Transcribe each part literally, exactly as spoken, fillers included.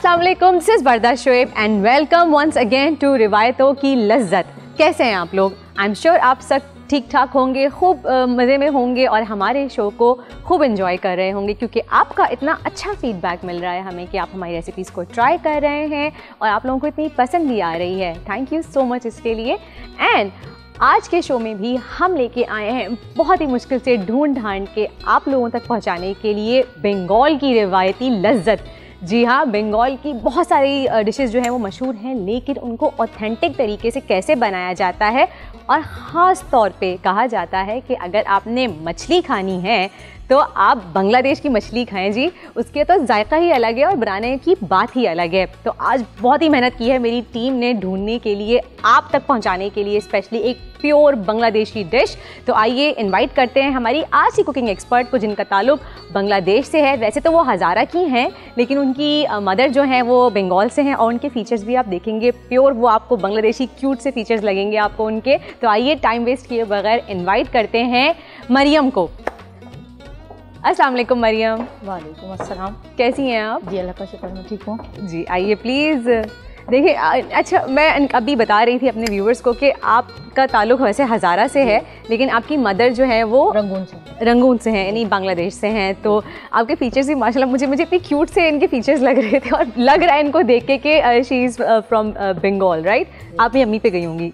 अस्सलाम वालेकुम, this is बरदा Shoaib and welcome once again to रिवायतों की लज्जत। कैसे हैं आप लोग? आई एम श्योर आप सब ठीक ठाक होंगे, खूब मज़े में होंगे और हमारे शो को खूब इन्जॉय कर रहे होंगे, क्योंकि आपका इतना अच्छा फीडबैक मिल रहा है हमें कि आप हमारी रेसिपीज़ को ट्राई कर रहे हैं और आप लोगों को इतनी पसंद भी आ रही है। थैंक यू सो मच इसके लिए। एंड आज के शो में भी हम लेके आए हैं बहुत ही मुश्किल से ढूंढ ढांड के आप लोगों तक पहुंचाने के लिए बंगाल की रिवायती लज्जत। जी हाँ, बंगाल की बहुत सारी डिशेस जो हैं वो मशहूर हैं, लेकिन उनको ऑथेंटिक तरीके से कैसे बनाया जाता है और ख़ास तौर पे कहा जाता है कि अगर आपने मछली खानी है तो आप बांग्लादेश की मछली खाएं जी, उसके तो जायका ही अलग है और बनाने की बात ही अलग है। तो आज बहुत ही मेहनत की है मेरी टीम ने ढूंढने के लिए, आप तक पहुंचाने के लिए स्पेशली एक प्योर बांग्लादेशी डिश। तो आइए इनवाइट करते हैं हमारी आज की कुकिंग एक्सपर्ट को, जिनका ताल्लुक बांग्लादेश से है। वैसे तो वो हज़ारा की हैं, लेकिन उनकी मदर जो हैं वो बंगाल से हैं और उनके फीचर्स भी आप देखेंगे प्योर वो आपको बांग्लादेशी क्यूट से फीचर्स लगेंगे आपको उनके। तो आइए टाइम वेस्ट किए बगैर इन्वाइट करते हैं मरियम को। अस्सलाम वालेकुम मरियम। वालेकुम अस्सलाम। कैसी हैं आप? जी अल्लाह का शुक्र, मैं ठीक हूँ। जी आइए प्लीज़। देखिए, अच्छा मैं अभी बता रही थी अपने व्यूवर्स को कि आपका ताल्लुक वैसे हज़ारा से है, लेकिन आपकी मदर जो है वो रंगून से रंगून से हैं, यानी बांग्लादेश से हैं। तो आपके फीचर्स भी माशाल्लाह मुझे मुझे इतनी क्यूट से इनके फीचर्स लग रहे थे और लग रहा है इनको देख के कि she is from Bengal, right? आप भी अम्मी पे गई होंगी,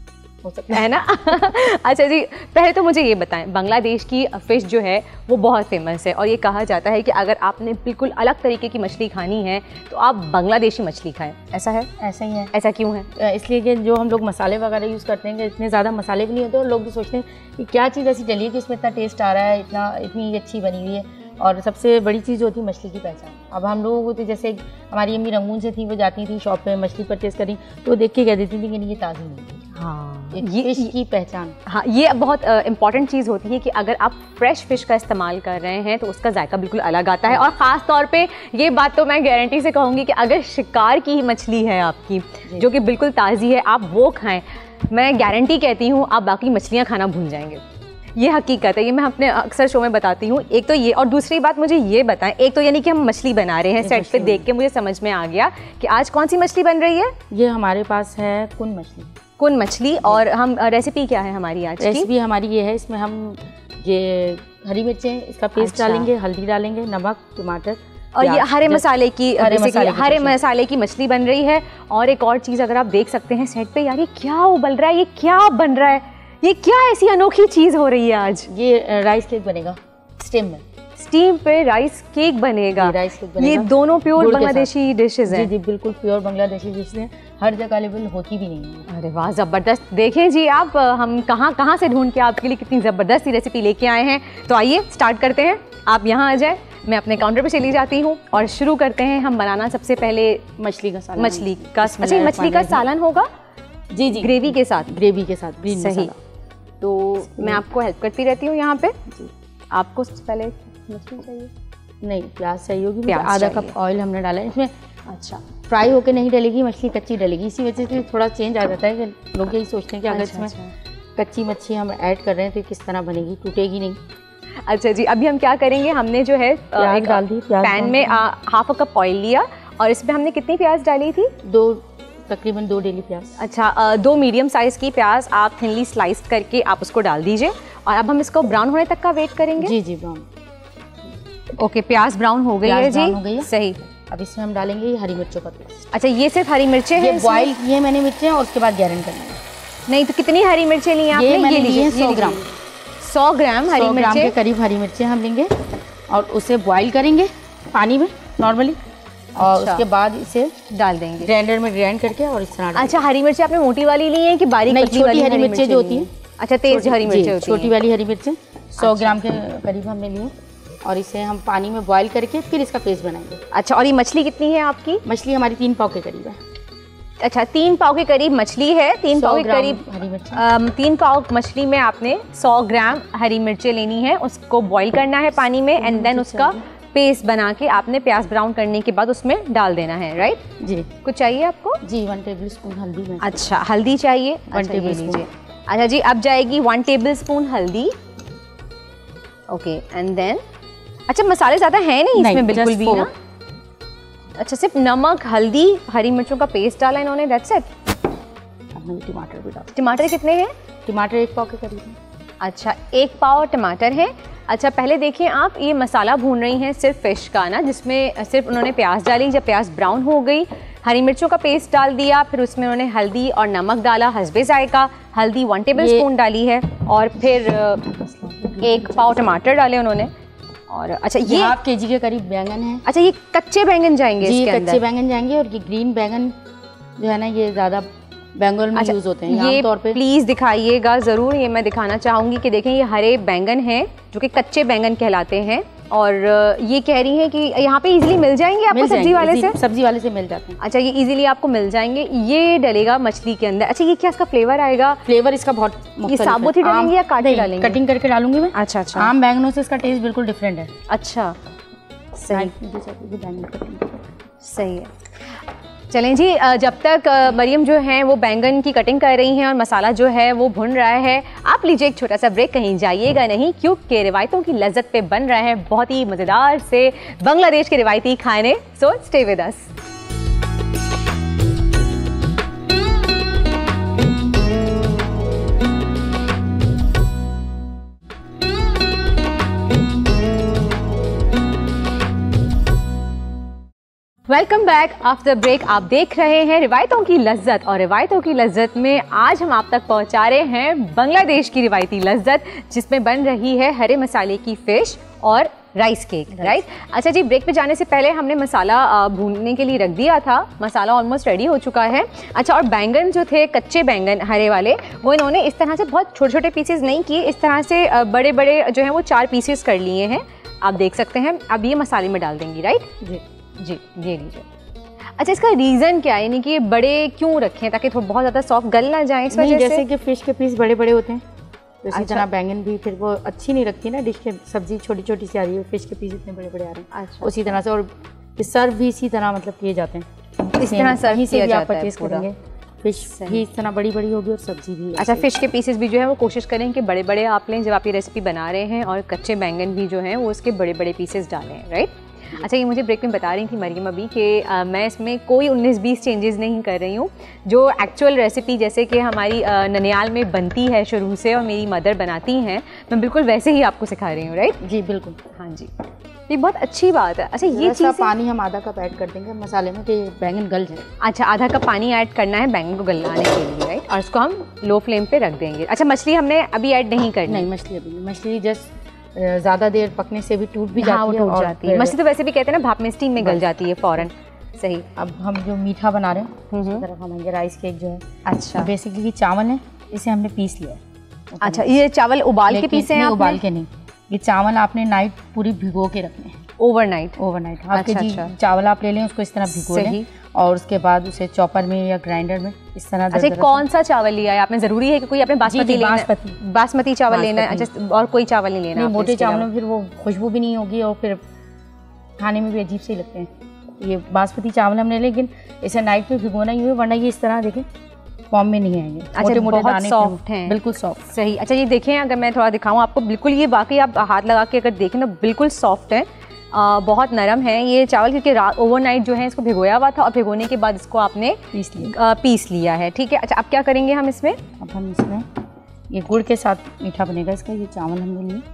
हो सकता है है ना? अच्छा जी, पहले तो मुझे ये बताएं, बांग्लादेश की फ़िश जो है वो बहुत फेमस है और ये कहा जाता है कि अगर आपने बिल्कुल अलग तरीके की मछली खानी है तो आप बांग्लादेशी मछली खाएं। ऐसा है? ऐसा ही है। ऐसा क्यों है? इसलिए कि जो हम लोग मसाले वगैरह यूज़ करते हैं कि इतने ज़्यादा मसाले भी नहीं होते और लोग भी सोचते हैं कि क्या चीज़ ऐसी डली है कि इसमें इतना टेस्ट आ रहा है, इतना इतनी अच्छी बनी हुई है। और सबसे बड़ी चीज़ होती है मछली की पहचान। अब हम लोगों को तो जैसे हमारी अम्मी रंगून से थी, वो जाती थी शॉप पे मछली परचेज़ करी तो देख के कह देती थी कि ये ताज़ी नहीं है। हाँ, ये फिश की पहचान। हाँ, ये बहुत इंपॉर्टेंट uh, चीज़ होती है कि अगर आप फ्रेश फ़िश का इस्तेमाल कर रहे हैं तो उसका जायका बिल्कुल अलग आता है। और ख़ास तौर पे ये बात तो मैं गारंटी से कहूँगी कि अगर शिकार की मछली है आपकी जो कि बिल्कुल ताज़ी है, आप वो खाएं, मैं गारंटी कहती हूँ आप बाकी मछलियाँ खाना भूल जाएंगे। ये हकीकत है, ये मैं अपने अक्सर शो में बताती हूँ। एक तो ये, और दूसरी बात मुझे ये बताएं, एक तो यानी कि हम मछली बना रहे हैं, सेट पे देख के मुझे समझ में आ गया कि आज कौन सी मछली बन रही है। ये हमारे पास है कुन मछली। कुन मछली। और हम रेसिपी क्या है हमारी आज की? रेसिपी हमारी ये है, इसमें हम ये हरी मिर्चें इसका पेस्ट अच्छा। डालेंगे, हल्दी डालेंगे, नमक, टमाटर और ये हरे मसाले की हरे मसाले हरे मसाले की मछली बन रही है। और एक और चीज़ अगर आप देख सकते हैं सेट पे, यार ये क्या उबल रहा है, ये क्या बन रहा है, ये क्या ऐसी अनोखी चीज़ हो रही है आज? ये राइस केक बनेगा स्टीम में। स्टीम पे राइस केक बनेगा। राइस केक बनेगा। ये दोनों प्योर बांग्लादेशी डिशेज हैं। जी जी बिल्कुल प्योर बांग्लादेशी डिशेज हैं, हर जगह अवेलेबल होती भी नहीं है। अरे वाह, ज़बरदस्त। देखें जी आप, हम कहाँ कहाँ से ढूंढ के आपके लिए कितनी ज़बरदस्त सी रेसिपी लेके आए हैं। तो आइए स्टार्ट करते हैं। आप यहाँ आ जाए, मैं अपने काउंटर पे चली जाती हूँ और शुरू करते हैं हम बनाना। सबसे पहले मछली का सालन। मछली का अच्छा मछली का सालन होगा? जी जी, ग्रेवी के साथ। ग्रेवी के साथ ग्रीन सही। मसाला। तो मैं आपको हेल्प करती रहती हूँ यहाँ पे। आपको पहले मछली चाहिए? नहीं, प्याज चाहिए होगी। प्याज आधा चाहिए। कप ऑयल हमने डाला है इसमें। अच्छा, फ्राई होके नहीं डलेगी मछली, कच्ची डलेगी। इसी वजह से थोड़ा चेंज आ जाता है कि लोग यही सोचते हैं कि अगर अच्छा, इसमें कच्ची मच्छी हम ऐड कर रहे हैं तो किस तरह बनेगी, टूटेगी नहीं। अच्छा जी, अभी हम क्या करेंगे, हमने जो है प्याज डाल दी, प्याज पैन में हाफ अ कप ऑयल लिया और इसमें हमने कितनी प्याज डाली थी? दो, तकरीबन दो डेली प्याज। अच्छा, आ, दो मीडियम साइज़ की प्याज आप थिनली स्लाइस करके आप उसको डाल दीजिए। और अब हम इसको ब्राउन होने तक का वेट करेंगे। जी जी ब्राउन। ओके, प्याज ब्राउन हो गई है जी। हो गई है। सही। अब इसमें हम डालेंगे ये हरी मिर्चों का पेस्ट। अच्छा, ये सिर्फ हरी मिर्चें हैं? बॉयल किए मैंने मिर्चें और उसके बाद गैरन करना है। नहीं तो कितनी हरी मिर्चें ली आपने? ये मैंने लिए हैं सौ ग्राम। सौ ग्राम हरी मिर्चें के करीब हरी मिर्चें हम लेंगे और उसे बॉयल करेंगे पानी में नॉर्मली। और उसके बाद इसे डाल देंगे ग्राइंडर में ग्राइंड करके और इस तरह। अच्छा, हरी मिर्ची आपने मोटी वाली ली है कि बारीक पतली वाली? हरी मिर्चें जो होती हैं। अच्छा, तेज हरी मिर्चें होती हैं। छोटी वाली हरी मिर्चें सौ ग्राम के करीब हमने लिए और इसे हम पानी में बॉयल करके फिर इसका पेस्ट बनाएंगे। अच्छा, और ये मछली कितनी है आपकी? मछली हमारी तीन पाव के करीब है। अच्छा, तीन पाव के करीब मछली है। तीन पाव के करीब हरी मिर्च। तीन पाव मछली में आपने सौ ग्राम हरी मिर्चें लेनी है, उसको बॉईल करना है पानी में एंड देन उसका पेस्ट बना के आपने प्याज ब्राउन करने के बाद उसमें डाल देना है, राइट? जी। कुछ चाहिए आपको? जी, वन टेबल स्पून हल्दी। अच्छा, हल्दी चाहिए वन टेबल स्पून। अच्छा जी, अब जाएगी वन टेबल स्पून हल्दी। ओके, एंड देन अच्छा, मसाले ज़्यादा हैं नहीं इसमें बिल्कुल भी ना? अच्छा, सिर्फ नमक, हल्दी, हरी मिर्चों का पेस्ट डाला इन्होंने, दैट्स इट। अब मैंने टमाटर भी डाला। टमाटर कितने हैं? टमाटर एक पाव के करीब है। अच्छा, एक पाव टमाटर है। अच्छा, पहले देखिए आप ये मसाला भून रही हैं सिर्फ फ़िश का ना, जिसमें सिर्फ उन्होंने प्याज डाली, जब प्याज ब्राउन हो गई हरी मिर्चों का पेस्ट डाल दिया, फिर उसमें उन्होंने हल्दी और नमक डाला हस्बे जायका, हल्दी वन टेबल स्पून डाली है, और फिर एक पाव टमाटर डाले उन्होंने। और अच्छा, ये हाफ के जी के करीब बैंगन है। अच्छा, ये कच्चे बैंगन जाएंगे जी, इसके कच्चे बैंगन जाएंगे, और ये ग्रीन बैंगन जो है ना ये ज़्यादा बंगाल में अच्छा, यूज़ होते हैं। ये तौर पे प्लीज़ दिखाइएगा ज़रूर, ये मैं दिखाना चाहूँगी कि देखें ये हरे बैंगन हैं जो कि कच्चे बैंगन कहलाते हैं, और ये कह रही हैं कि यहाँ पे इजीली मिल जाएंगे आपको सब्जी वाले से? सब्जी वाले से मिल जाते हैं। अच्छा, ये इजीली आपको मिल जाएंगे। ये डलेगा मछली के अंदर। अच्छा, ये क्या इसका फ्लेवर आएगा? फ्लेवर इसका बहुत ये साबुत ही डालेंगे या काट के डालेंगे? कटिंग करके डालूंगी मैं। अच्छा अच्छा, आम बैंगनों से इसका टेस्ट बिल्कुल डिफरेंट है। अच्छा, सही सही है। चलें जी, जब तक मरियम जो हैं वो बैंगन की कटिंग कर रही हैं और मसाला जो है वो भुन रहा है, आप लीजिए एक छोटा सा ब्रेक, कहीं जाइएगा नहीं, क्योंकि रिवायतों की लज्जत पे बन रहे हैं बहुत ही मज़ेदार से बांग्लादेश के रिवायती खाने। So stay with us. Welcome back after break. आप देख रहे हैं रिवायतों की लज्जत, और रिवायतों की लज्जत में आज हम आप तक पहुंचा रहे हैं बांग्लादेश की रिवायती लज्जत, जिसमें बन रही है हरे मसाले की फ़िश और राइस केक, राइट? अच्छा जी, ब्रेक पे जाने से पहले हमने मसाला भूनने के लिए रख दिया था, मसाला ऑलमोस्ट रेडी हो चुका है। अच्छा, और बैंगन जो थे कच्चे बैंगन हरे वाले, वो इन्होंने इस तरह से बहुत छोटे छोटे पीसेस नहीं किए, इस तरह से बड़े बड़े जो हैं वो चार पीसेस कर लिए हैं, आप देख सकते हैं। अब ये मसाले में डाल देंगी, राइट जी? जी, ये लीजिए। अच्छा, इसका रीज़न क्या है, यानी कि बड़े क्यों रखें, ताकि थोड़ा बहुत ज़्यादा सॉफ्ट गल ना जाए इस वजह से? जैसे कि फ़िश के पीस बड़े बड़े होते हैं, तो इसी तरह बैंगन भी फिर वो अच्छी नहीं लगती ना डिश के, सब्जी छोटी छोटी सी आ रही है, फ़िश के पीस इतने बड़े बड़े आ रहे हैं। अच्छा, उसी तरह से, और सर्व भी इसी तरह मतलब किए जाते हैं, इस तरह सर्व किया जाता है करेंगे। फिश भी इस तरह बड़ी बड़ी होगी और सब्जी भी। अच्छा, फ़िश के पीसेस भी जो है वो कोशिश करें कि बड़े बड़े आप लें जब आप ये रेसिपी बना रहे हैं, और कच्चे बैंगन भी जो हैं वो उसके बड़े बड़े पीसेस डालें, राइट? अच्छा, ये मुझे ब्रेक में बता रही थी मरियम अभी कि मैं इसमें कोई उन्नीस बीस चेंजेस नहीं कर रही हूँ, जो एक्चुअल रेसिपी जैसे कि हमारी ननियाल में बनती है शुरू से और मेरी मदर बनाती हैं, मैं बिल्कुल वैसे ही आपको सिखा रही हूँ, राइट? जी बिल्कुल। हाँ जी, ये बहुत अच्छी बात है। अच्छा, ये चीज़ पानी हम आधा कप ऐड कर देंगे मसाले में कि बैंगन गल जाए। अच्छा, आधा कप पानी ऐड करना है बैंगन को गलाने के लिए, राइट? और इसको हम लो फ्लेम पे रख देंगे। अच्छा, मछली हमने अभी ऐड नहीं करनी? नहीं, मछली अभी नहीं, मछली जस्ट ज़्यादा देर पकने से भी टूट भी जाती है, टूट जाती है मछली, तो वैसे भी कहते हैं ना भाप में स्टीम में गल जाती है फ़ौरन। सही। अब हम जो मीठा बना रहे हैं उस तरफ हम राइस केक जो है, अच्छा, बेसिकली चावल है, इसे हमने पीस लिया है। अच्छा, ये चावल उबाल के पीसे हैं? उबाल के नहीं, ये चावल आपने नाइट पूरी भिगो के रखने हैं, ओवरनाइट। ओवरनाइट हाफ के जी चावल आप ले लें, उसको इस तरह भिगो लें, और उसके बाद उसे चॉपर में या ग्राइंडर में इस तरह। अच्छा, कौन सा चावल लिया है आपने? जरूरी है कि कोई आपने बासमती लेना है? बासमती चावल लेना है। अच्छा, और कोई चावल नहीं लेना? मोटे चावलों में फिर वो खुशबू भी नहीं होगी और फिर खाने में भी अजीब से लगते हैं। ये बासमती चावल हमने, लेकिन इसे नाइट में भिगोना ही हुआ, वरना ये इस तरह देखें फॉर्म में नहीं आएंगे। अच्छा, मोटे मोटे दाने सॉफ्ट हैं, बिल्कुल सॉफ्ट। सही। अच्छा, ये देखें, अगर मैं थोड़ा दिखाऊं आपको, बिल्कुल ये वाकई आप हाथ लगा के अगर देखें तो बिल्कुल सॉफ्ट है, आ, बहुत नरम है ये चावल, क्योंकि रात ओवरनाइट जो है इसको भिगोया हुआ था, और भिगोने के बाद इसको आपने पीस लिया आ, पीस लिया है, ठीक है। अच्छा, अब क्या करेंगे हम इसमें? अब हम इसमें ये गुड़ के साथ मीठा बनेगा इसका, ये चावल हमने लिए,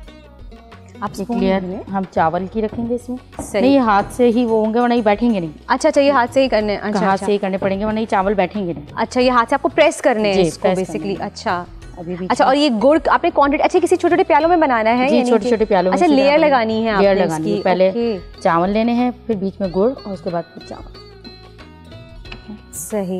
आप क्लियर में हम चावल की रखेंगे इसमें। सही, ये हाथ से ही वो होंगे, वरना ये बैठेंगे नहीं। अच्छा अच्छा, ये हाथ से ही करने? अच्छा, हाथ से ही करने पड़ेंगे, वरना ये चावल बैठेंगे नहीं। अच्छा, ये हाथ से आपको प्रेस करने हैं इसको बेसिकली। अच्छा अभी भी। अच्छा, और ये गुड़ आपने क्वांटिटी, अच्छा किसी छोटे छोटे प्यालों में बनाना है? जी, छोटे छोटे प्यालों में। अच्छा, लेयर लगानी है, लेयर लगानी है, पहले चावल लेने हैं, फिर बीच में गुड़, और उसके बाद फिर चावल। सही।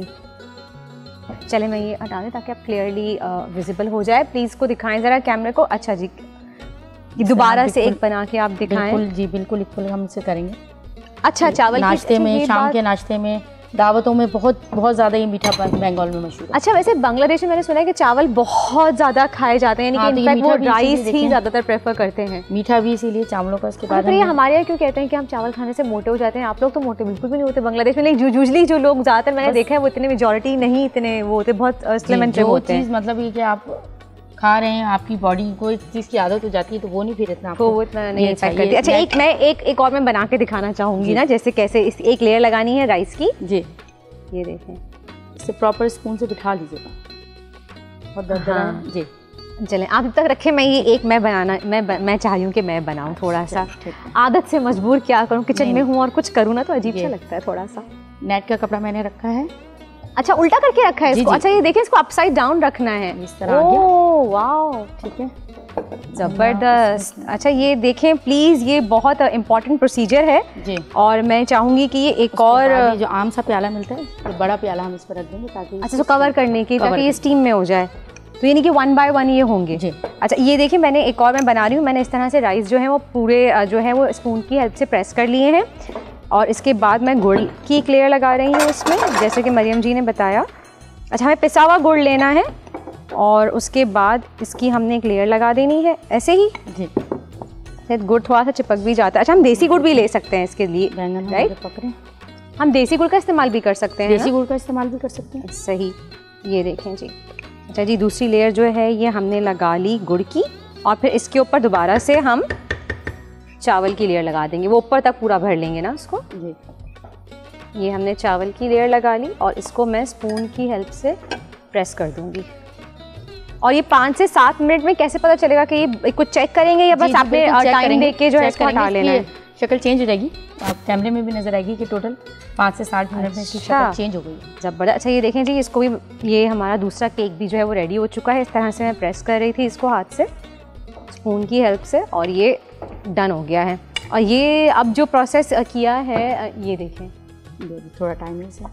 चले, मैं ये हटा दें ताकि आप क्लियरली विजिबल हो जाए। प्लीज़ को दिखाएं ज़रा कैमरे को। अच्छा जी, ये दोबारा से एक बना के आप दिखाएं। बिल्कुल जी, बिल्कुल इक्वल हम इसे करेंगे। अच्छा, चावल नाश्ते में, शाम के नाश्ते में, दावतों में बहुत बहुत ज़्यादा ये मीठा बंगाल में मशहूर है। अच्छा, वैसे बांग्लादेश में मैंने सुना है कि चावल बहुत ज़्यादा खाए जाते हैं, यानी कि इनफैक्ट वो राइस ही ज़्यादातर प्रेफर करते हैं, मीठा भी इसीलिए चावलों का। इसके बाद ये हमारे यहाँ क्यों कहते हैं कि हम चावल खाने से मोटे हो जाते हैं? आप लोग तो मोटे बिल्कुल भी नहीं होते बांग्लादेश में। नहीं, यूजुअली जो लोग ज़्यादातर मैंने देखा है वो इतने मेजॉरिटी नहीं इतने वो होते, बहुत स्लिम एंड ट्रिम होते हैं। मतलब ये कि आप खा रहे हैं, आपकी बॉडी को इस चीज़ की आदत हो जाती है तो वो नहीं फिर इतना वो इतना नहीं इफेक्ट करती। अच्छा एक मैं एक एक और मैं बना के दिखाना चाहूँगी ना, जैसे कैसे इस एक लेयर लगानी है राइस की। जी ये देखें, इसे प्रॉपर स्पून से बिठा लीजिएगा और दरदरा। हाँ। जी चलें आप जब तक रखें, मैं ये एक मैं बनाना मैं मैं चाह रही हूँ कि मैं बनाऊँ थोड़ा सा। आदत से मजबूर क्या करूँ, किचन में हूँ और कुछ करूँ ना तो अजीब सा लगता है थोड़ा सा। नेट का कपड़ा मैंने रखा है। अच्छा उल्टा करके रखा है इसको। अच्छा ये देखिए इसको अपसाइड डाउन रखना है इस तरह। ओह वाओ, ठीक है, ज़बरदस्त। अच्छा ये देखें प्लीज़, ये बहुत इम्पोर्टेंट प्रोसीजर है जी। और मैं चाहूँगी कि ये एक और जो आम सा प्याला मिलता है, तो बड़ा प्याला हम इस पर रख देंगे ताकि अच्छा तो कवर करने की, ताकि ये स्टीम में हो जाए। तो यानी कि वन बाय वन ये होंगे जी। अच्छा ये देखिए मैंने एक और मैं बना रही हूँ। मैंने इस तरह से राइस जो है वो पूरे जो है वो स्पून की हेल्प से प्रेस कर लिए हैं और इसके बाद मैं गुड़ की एक लेयर लगा रही हूँ इसमें, जैसे कि मरियम जी ने बताया। अच्छा हमें पिसा हुआ गुड़ लेना है और उसके बाद इसकी हमने एक लेयर लगा देनी है ऐसे ही जी। गुड़ थोड़ा सा चिपक भी जाता है। अच्छा हम देसी गुड़ भी ले सकते हैं इसके लिए, राइट? पकड़े, हम देसी गुड़ का इस्तेमाल भी कर सकते हैं। देसी गुड़ का इस्तेमाल भी कर सकते हैं, सही। ये देखें जी। अच्छा जी दूसरी लेयर जो है ये हमने लगा ली गुड़ की और फिर इसके ऊपर दोबारा से हम चावल की लेयर लगा देंगे, वो ऊपर तक पूरा भर लेंगे ना उसको जी। ये हमने चावल की लेयर लगा ली और इसको मैं स्पून की हेल्प से प्रेस कर दूंगी। और ये पाँच से सात मिनट में कैसे पता चलेगा कि ये कुछ चेक करेंगे या बस आपने टाइम देख के जो है इसको हटा लेना है? शक्ल चेंज हो जाएगी, आप कैमरे में भी नजर आएगी कि टोटल पाँच से सात मिनट में इसकी शक्ल चेंज हो गई। जबरदस्त। अच्छा ये देखें जी, इसको भी, ये हमारा दूसरा केक भी जो है वो रेडी हो चुका है। इस तरह से मैं प्रेस कर रही थी इसको हाथ से स्पून की हेल्प से और ये डन हो गया है। और ये अब जो प्रोसेस किया है ये देखें, थोड़ा टाइम से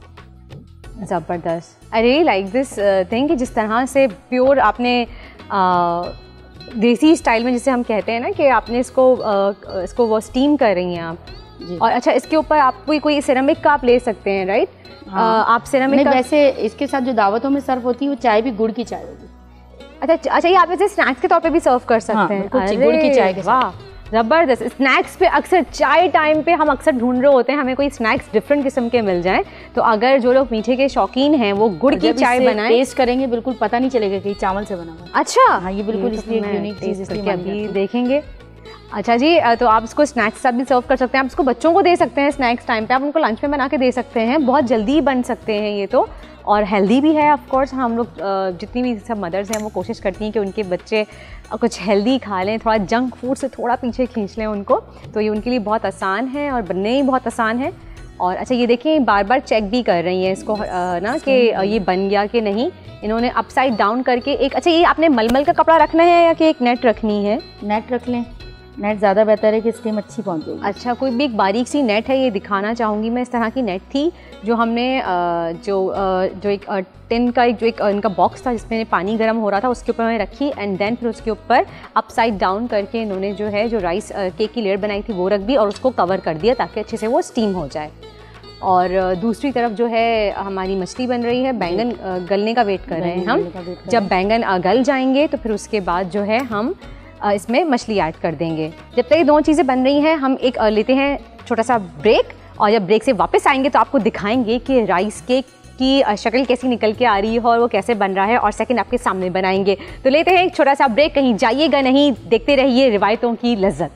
ज़बरदस्त। I really like this thing कि जिस तरह से प्योर आपने आ, देसी स्टाइल में जिसे हम कहते हैं ना कि आपने इसको आ, इसको वो स्टीम कर रही हैं आप जी। और अच्छा इसके ऊपर आप कोई कोई सिरेमिक का आप ले सकते हैं, राइट? हाँ। आप सिरेमिक का वैसे इसके साथ जो दावतों में सर्व होती है वो चाय भी गुड़ की चाय होगी। अच्छा अच्छा ये आप इसे स्नैक्स के तौर पे भी सर्व कर सकते हाँ, हैं गुड़ की चाय के साथ। ज़बरदस्त। स्नैक्स पे अक्सर चाय टाइम पे हम अक्सर ढूंढ रहे होते हैं हमें कोई स्नैक्स डिफरेंट किस्म के मिल जाएं, तो अगर जो लोग मीठे के शौकीन हैं वो गुड़ की चाय बनाएं, टेस्ट करेंगे बिल्कुल पता नहीं चलेगा कि चावल से बना हुआ। अच्छा हाँ ये बिल्कुल इसलिए यूनिक चीज़ इसलिए अभी देखेंगे। अच्छा जी तो आप इसको स्नैक्स साथ भी सर्व कर सकते हैं, आप इसको बच्चों को दे सकते हैं स्नैक्स टाइम पे, आप उनको लंच में बना के दे सकते हैं, बहुत जल्दी बन सकते हैं ये तो, और हेल्दी भी है ऑफ कोर्स। हम लोग जितनी भी सब मदर्स हैं वो कोशिश करती हैं कि उनके बच्चे कुछ हेल्दी खा लें, थोड़ा जंक फूड से थोड़ा पीछे खींच लें उनको, तो ये उनके लिए बहुत आसान है और बनने ही बहुत आसान है। और अच्छा ये देखिए बार बार चेक भी कर रही हैं इसको ना कि ये बन गया कि नहीं। इन्होंने अपसाइड डाउन करके एक, अच्छा ये आपने मलमल का कपड़ा रखना है या कि एक नेट रखनी है? नेट रख लें, नेट ज़्यादा बेहतर है कि स्टीम अच्छी पहुँचेगी। अच्छा कोई भी एक बारीक सी नेट है, ये दिखाना चाहूँगी मैं। इस तरह की नेट थी जो हमने जो जो एक टिन का एक जो एक इनका बॉक्स था जिसमें पानी गर्म हो रहा था उसके ऊपर मैंने रखी एंड देन फिर उसके ऊपर अपसाइड डाउन करके इन्होंने जो है जो राइस केक की लेयर बनाई थी वो रख दी और उसको कवर कर दिया ताकि अच्छे से वो स्टीम हो जाए। और दूसरी तरफ जो है हमारी मछली बन रही है, बैंगन गलने का वेट कर रहे हैं हम। जब बैंगन गल जाएंगे तो फिर उसके बाद जो है हम इसमें मछली ऐड कर देंगे। जब तक ये दोनों चीज़ें बन रही हैं हम एक लेते हैं छोटा सा ब्रेक, और जब ब्रेक से वापस आएंगे तो आपको दिखाएंगे कि राइस केक की शक्ल कैसी निकल के आ रही है और वो कैसे बन रहा है, और सेकंड आपके सामने बनाएंगे। तो लेते हैं एक छोटा सा ब्रेक, कहीं जाइएगा नहीं, देखते रहिए रिवायतों की लज्जत।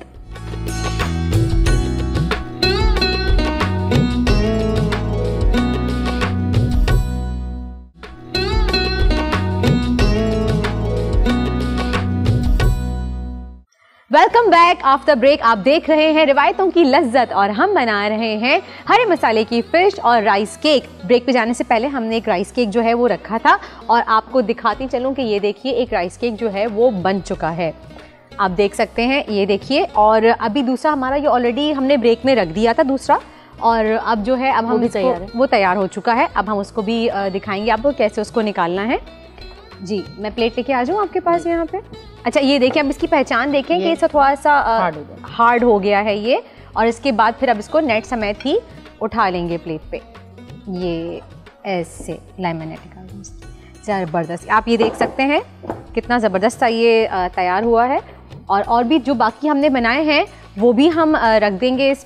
Welcome back after break. आप देख रहे हैं रिवायतों की लज्जत और हम बना रहे हैं हरे मसाले की फ़िश और राइस केक। ब्रेक पे जाने से पहले हमने एक राइस केक जो है वो रखा था और आपको दिखाती चलूँ कि ये देखिए एक राइस केक जो है वो बन चुका है, आप देख सकते हैं, ये देखिए। और अभी दूसरा हमारा ये ऑलरेडी हमने ब्रेक में रख दिया था दूसरा, और अब जो है अब हम इसको वो तैयार हो चुका है। अब हम उसको भी दिखाएंगे आपको कैसे उसको निकालना है। जी मैं प्लेट लेके आ जाऊँ आपके पास यहाँ पे। अच्छा ये देखिए अब इसकी पहचान देखें कि इसका थोड़ा सा हार्ड हो गया है ये, और इसके बाद फिर अब इसको नेट समेत ही उठा लेंगे प्लेट पे, ये ऐसे लेमनेट। ज़बरदस्त, आप ये देख सकते हैं कितना ज़बरदस्त सा ये तैयार हुआ है। और और भी जो बाकी हमने बनाए हैं वो भी हम रख देंगे इस पर,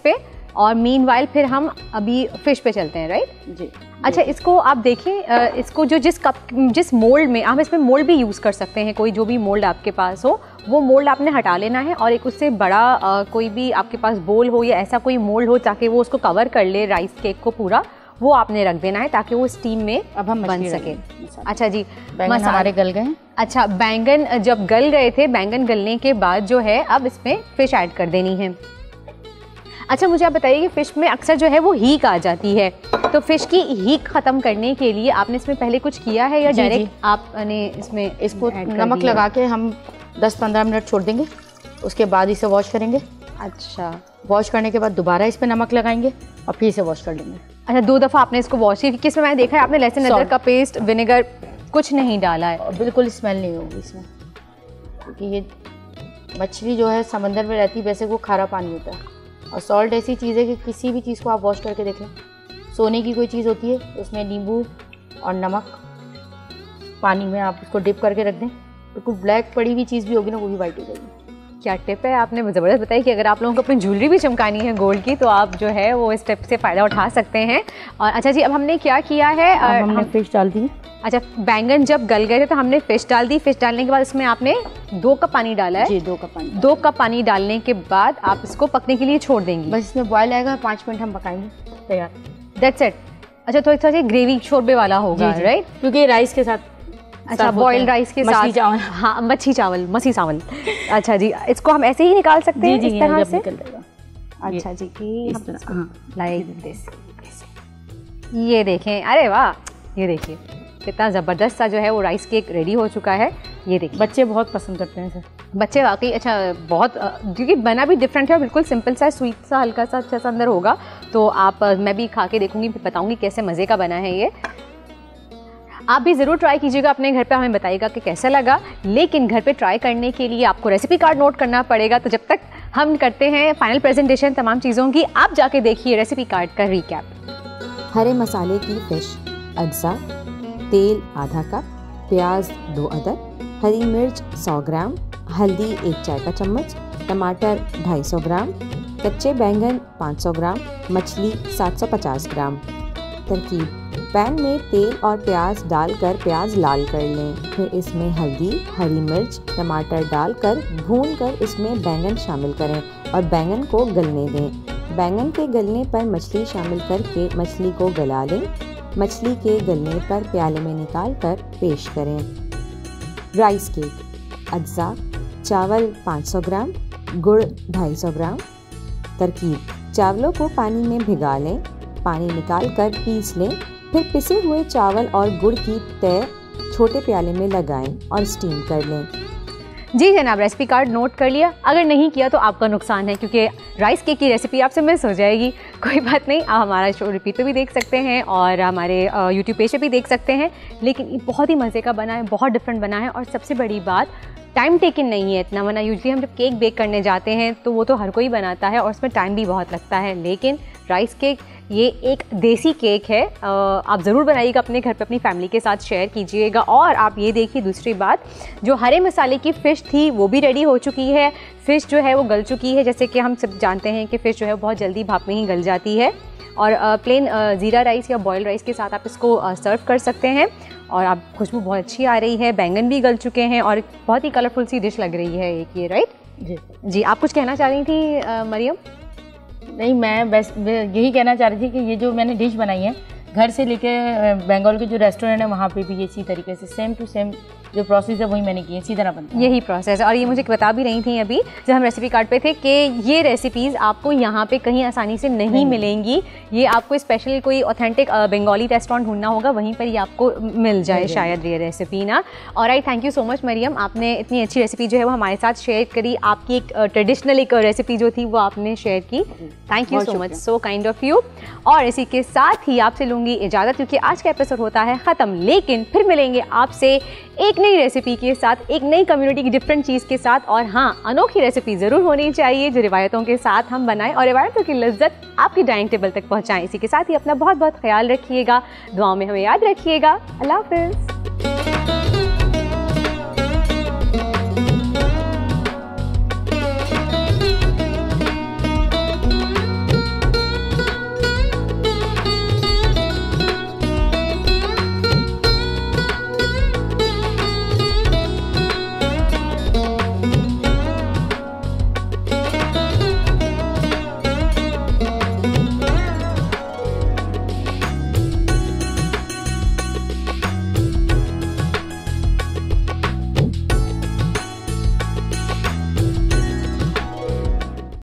और मीनवाइल फिर हम अभी फ़िश पे चलते हैं, राइट जी। अच्छा, इसको आप देखें, इसको जो जिस कप जिस मोल्ड में, हम इसमें मोल्ड भी यूज़ कर सकते हैं, कोई जो भी मोल्ड आपके पास हो वो मोल्ड आपने हटा लेना है और एक उससे बड़ा आ, कोई भी आपके पास बोल हो या ऐसा कोई मोल्ड हो ताकि वो उसको कवर कर ले राइस केक को पूरा, वो आपने रख देना है ताकि वो स्टीम में अब हम बन सके। अच्छा जी, बैंगन हमारे गल गए हैं। अच्छा, बैंगन जब गल गए थे, बैंगन गलने के बाद जो है अब इसमें फ़िश ऐड कर देनी है। अच्छा, मुझे आप बताइए कि फ़िश में अक्सर जो है वो हीक आ जाती है, तो फ़िश की हीक ख़त्म करने के लिए आपने इसमें पहले कुछ किया है या डायरेक्ट आपने इसमें इसको नमक लगा के हम दस पंद्रह मिनट छोड़ देंगे, उसके बाद इसे वॉश करेंगे। अच्छा, वॉश करने के बाद दोबारा इस पर नमक लगाएंगे और फिर इसे वॉश कर लेंगे। अच्छा, दो दफ़ा आपने इसको वॉश किया, किसमें मैंने देखा है आपने लहसुन अदरक का पेस्ट, विनेगर कुछ नहीं डाला है और बिल्कुल स्मेल नहीं होगी इसमें, क्योंकि ये मछली जो है समंदर में रहती है, वैसे वो खारा पानी होता है। और सॉल्ट ऐसी चीज़ है कि किसी भी चीज़ को आप वॉश करके देख लें, सोने की कोई चीज़ होती है उसमें नींबू और नमक पानी में आप उसको डिप करके रख दें, बिल्कुल ब्लैक पड़ी हुई चीज़ भी होगी ना वो भी वाइट हो जाएगी। क्या टिप है, आपने ज़बरदस्त बताई कि अगर आप लोगों को अपनी ज्वेलरी भी चमकानी है गोल्ड की तो आप जो है वो इस टिप से फ़ायदा उठा सकते हैं। और अच्छा जी, अब हमने क्या किया है, अब हमने हम... फ़िश डाल दी। अच्छा, बैंगन जब गल गए थे तो हमने फ़िश डाल दी। फ़िश डालने के बाद इसमें आपने दो कप पानी डाला है। जी, दो कप पानी। दो कप पानी डालने के बाद आप इसको पकने के लिए छोड़ देंगी। बस इसमें बॉयल आएगा, पाँच मिनट हम पकाएंगे, तैयार, दैट्स इट। अच्छा, थोड़ा सा ग्रेवी शोरबे वाला होगा, राइट, क्योंकि राइस के साथ। अच्छा, बॉइल्ड राइस के साथ, चावल, हाँ, मच्छी चावल, मसी चावल। अच्छा जी, इसको हम ऐसे ही निकाल सकते हैं इस तरह से। अच्छा जी, लाइक दिस, ये देखें, अरे वाह, ये देखिए कितना ज़बरदस्त सा जो है वो राइस केक रेडी हो चुका है। ये देखिए, बच्चे बहुत पसंद करते हैं सर, बच्चे वाकई। अच्छा, बहुत, क्योंकि बना भी डिफरेंट है और बिल्कुल सिंपल सा, स्वीट सा, हल्का सा, अच्छा सा अंदर होगा। तो आप, मैं भी खा के देखूंगी, बताऊंगी कैसे मज़े का बना है ये। आप भी ज़रूर ट्राई कीजिएगा अपने घर पे, हमें बताइएगा कि कैसा लगा। लेकिन घर पे ट्राई करने के लिए आपको रेसिपी कार्ड नोट करना पड़ेगा। तो जब तक हम करते हैं फाइनल प्रेजेंटेशन तमाम चीज़ों की, आप जाके देखिए रेसिपी कार्ड का रिकैप। हरे मसाले की फ़िश, अज्जा, तेल आधा कप, प्याज दो अदद, हरी मिर्च सौ ग्राम, हल्दी एक चाय का चम्मच, टमाटर ढाई सौ ग्राम, कच्चे बैंगन पाँच सौ ग्राम, मछली सात सौ पचास ग्राम। तरकीब: पैन में तेल और प्याज डालकर प्याज लाल कर लें, फिर इसमें हल्दी, हरी मिर्च, टमाटर डालकर भूनकर इसमें बैंगन शामिल करें और बैंगन को गलने दें। बैंगन के गलने पर मछली शामिल करके मछली को गला लें। मछली के गलने पर प्याले में निकाल कर पेश करें। राइस केक: अज्जा, चावल पाँच सौ ग्राम, गुड़ ढाई सौ ग्राम। तरकीब: चावलों को पानी में भिगा लें, पानी निकाल कर पीस लें, फिर पिसे हुए चावल और गुड़ की तय छोटे प्याले में लगाएं और स्टीम कर लें। जी जनाब, रेसिपी कार्ड नोट कर लिया? अगर नहीं किया तो आपका नुकसान है, क्योंकि राइस केक की रेसिपी आपसे मिस हो जाएगी। कोई बात नहीं, आप हमारा शो रिपीट पे भी देख सकते हैं और हमारे यूट्यूब पेज पे भी देख सकते हैं। लेकिन ये बहुत ही मज़े का बना है, बहुत डिफरेंट बना है और सबसे बड़ी बात, टाइम टेकिंग नहीं है इतना। वरना यूजली हम जब केक बेक करने जाते हैं तो वो तो हर कोई बनाता है और उसमें टाइम भी बहुत लगता है। लेकिन राइस केक ये एक देसी केक है, आप ज़रूर बनाइएगा अपने घर पे, अपनी फैमिली के साथ शेयर कीजिएगा। और आप ये देखिए, दूसरी बात, जो हरे मसाले की फ़िश थी वो भी रेडी हो चुकी है। फ़िश जो है वो गल चुकी है, जैसे कि हम सब जानते हैं कि फ़िश जो है बहुत जल्दी भाप में ही गल जाती है। और प्लेन ज़ीरा राइस या बॉयल्ड राइस के साथ आप इसको सर्व कर सकते हैं। और आप खुशबू बहुत अच्छी आ रही है, बैंगन भी गल चुके हैं और बहुत ही कलरफुल सी डिश लग रही है एक ये, राइट? जी जी, आप कुछ कहना चाह रही थी मरियम? नहीं, मैं बस यही कहना चाह रही थी कि ये जो मैंने डिश बनाई है, घर से लेके बंगाल के जो रेस्टोरेंट है वहाँ पे भी ये इसी तरीके से सेम टू सेम जो प्रोसेस है वही मैंने की है, इसी तरह बनता है। यही प्रोसेस। और ये मुझे बता भी रही थी अभी जब हम रेसिपी कार्ड पे थे कि ये रेसिपीज़ आपको यहाँ पे कहीं आसानी से नहीं, नहीं मिलेंगी। ये आपको स्पेशल कोई ऑथेंटिक बंगाली रेस्टोरेंट ढूंढना होगा, वहीं पर ये आपको मिल जाए शायद ये रेसिपी ना। और I thank you so much Maryam, आपने इतनी अच्छी रेसिपी जो है वो हमारे साथ शेयर करी। आपकी एक ट्रेडिशनल एक रेसिपी जो थी वो आपने शेयर की। Thank you so much, so kind of you. और इसी के साथ ही आपसे लूँगी इजाज़त, क्योंकि आज का एपिसोड होता है ख़त्म। लेकिन फिर मिलेंगे आपसे एक नई रेसिपी के साथ, एक नई कम्युनिटी की डिफरेंट चीज़ के साथ। और हाँ, अनोखी रेसिपी ज़रूर होनी चाहिए जो रिवायतों के साथ हम बनाएं और रिवायतों की लज्जत आपकी डाइनिंग टेबल तक पहुंचाएं। इसी के साथ ही अपना बहुत बहुत ख्याल रखिएगा, दुआओं में हमें याद रखिएगा। अल्लाह हाफ़िज़।